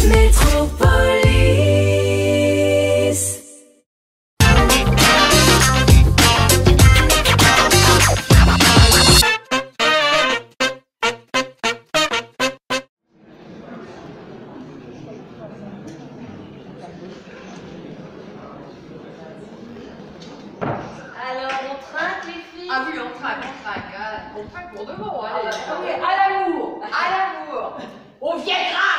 Métropolis. Alors, on trinque les filles? Ah oui, on trinque. On trinque pour de bon, allez. Ok, à l'amour. On viendra.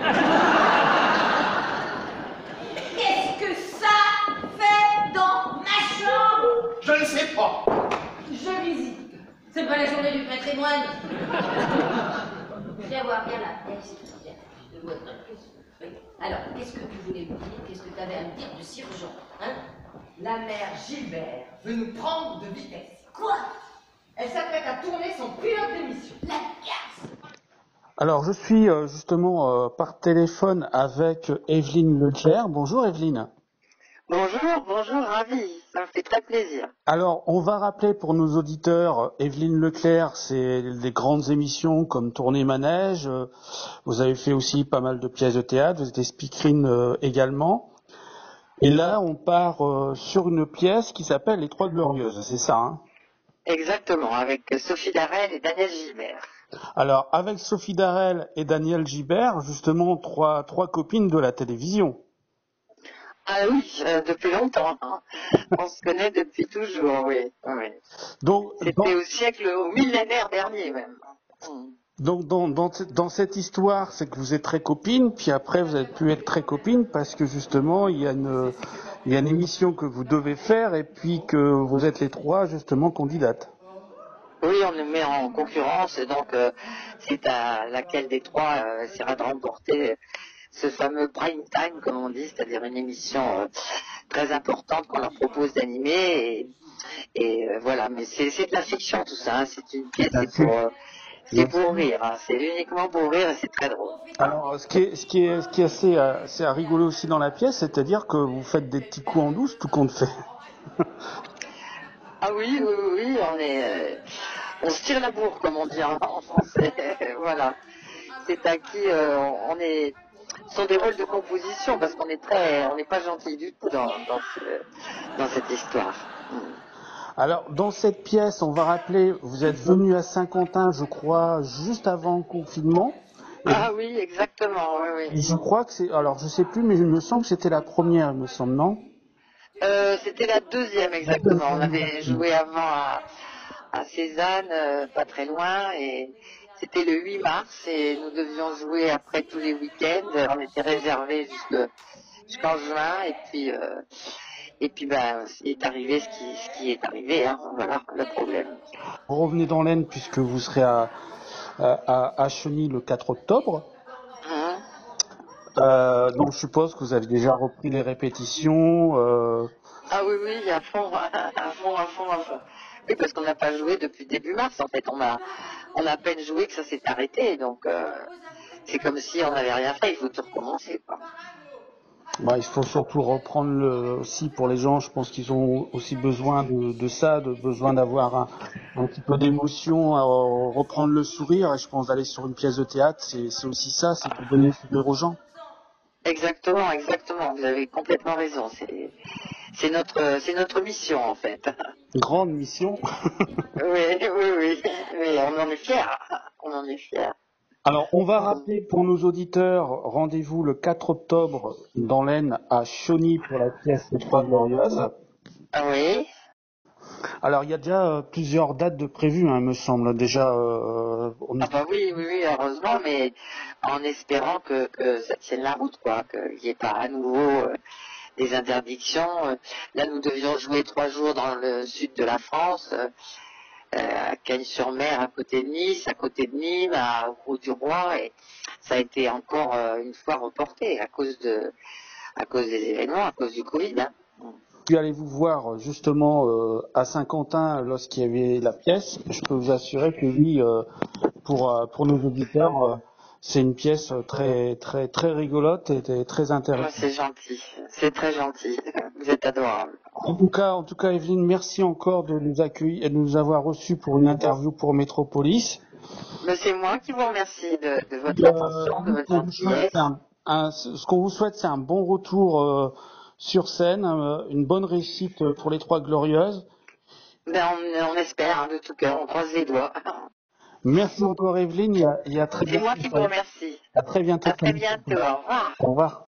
Qu'est-ce que ça fait dans ma chambre? Je ne sais pas. Je visite. C'est pas la journée du patrimoine. Viens voir, viens là. Viens ici, viens. Je te vois. Oui. Alors, qu'est-ce que tu voulais me dire? Qu'est-ce que tu avais à me dire de si urgent, hein? La mère Gilbert veut nous prendre de vitesse. Quoi? Elle s'apprête à tourner son pilote d'émission. La casse. Alors, je suis justement par téléphone avec Evelyne Leclerc. Bonjour Evelyne. Bonjour, ravi, ça me fait très plaisir. Alors, on va rappeler pour nos auditeurs, Evelyne Leclerc, c'est des grandes émissions comme Tournée Manège. Vous avez fait aussi pas mal de pièces de théâtre, vous étiez speakerine également. Et là, on part sur une pièce qui s'appelle Les Trois Glorieuses, c'est ça, hein? Exactement, avec Sophie Darel et Daniel Gilbert. Alors, avec Sophie Darel et Daniel Gilbert, justement, trois copines de la télévision. Ah oui, depuis longtemps. Hein. On se connaît depuis toujours, oui. Donc, c'était au millénaire dernier même. Donc dans cette histoire, c'est que vous êtes très copines, puis après vous avez pu être très copines parce que justement il y a une émission que vous devez faire et puis que vous êtes les trois justement candidates. Oui, on nous met en concurrence et donc c'est à laquelle des trois essaiera de remporter ce fameux prime time, comme on dit, c'est-à-dire une émission très importante qu'on leur propose d'animer et voilà. Mais c'est de la fiction tout ça, hein. C'est une pièce, c'est pour rire, hein. C'est uniquement pour rire et c'est très drôle. Alors, ce qui est assez rigolo aussi dans la pièce, c'est-à-dire que vous faites des petits coups en douce, tout compte fait. Ah oui, on se tire la bourre, comme on dit en français. Voilà. C'est à qui ce sont des rôles de composition parce qu'on n'est pas gentil du tout dans cette histoire. Alors, dans cette pièce, on va rappeler, vous êtes venu à Saint-Quentin, je crois, juste avant le confinement. Ah oui, exactement, oui. Et je crois que alors je sais plus, mais il me semble que c'était la première, il me semble, non? C'était la deuxième, exactement. On avait joué avant à Cézanne, pas très loin, et c'était le 8 mars, et nous devions jouer après tous les week-ends. On était réservés jusqu'en juin, et puis est arrivé ce qui est arrivé, hein. Voilà le problème. Vous revenez dans l'Aisne puisque vous serez à Cheny le 4 octobre. Donc je suppose que vous avez déjà repris les répétitions. Ah oui, à fond. Oui, parce qu'on n'a pas joué depuis début mars. En fait, on a à peine joué que ça s'est arrêté. Donc c'est comme si on n'avait rien fait. Il faut tout recommencer, quoi. Il faut surtout reprendre aussi pour les gens. Je pense qu'ils ont aussi besoin de ça, besoin d'avoir un petit peu d'émotion, reprendre le sourire. Et je pense d'aller sur une pièce de théâtre, c'est aussi ça, c'est pour donner le sourire aux gens. Exactement. Vous avez complètement raison. C'est notre mission en fait. Grande mission. Oui. Mais on en est fiers. Alors, on va rappeler pour nos auditeurs, rendez-vous le 4 octobre dans l'Aisne à Cheny pour la pièce Les Trois Glorieuses. Ah oui. Alors, il y a déjà plusieurs dates de prévues, hein, il me semble. Déjà, oui, heureusement, mais en espérant que ça tienne la route, quoi, qu'il n'y ait pas à nouveau des interdictions. Là, nous devions jouer 3 jours dans le sud de la France, à Cagnes-sur-Mer, à côté de Nice, à côté de Nîmes, à Roux-du-Roi, et ça a été encore une fois reporté à cause des événements, à cause du Covid. Hein. Puis allez-vous voir justement à Saint-Quentin lorsqu'il y avait la pièce. Je peux vous assurer que oui, pour nos auditeurs, c'est une pièce très très très rigolote et très intéressante. C'est gentil, c'est très gentil. Vous êtes adorable. En tout cas, Evelyne, merci encore de nous accueillir et de nous avoir reçus pour une interview pour Métropolis. Mais c'est moi qui vous remercie de votre attention, de votre gentillesse. ce qu'on vous souhaite, c'est un bon retour sur scène, une bonne réussite pour les Trois Glorieuses. Ben, on espère, hein, de tout cœur, on croise les doigts. Merci encore Evelyne, et à très C'est bientôt. moi qui vous remercie. À très bientôt. À très bientôt, au revoir. Au revoir.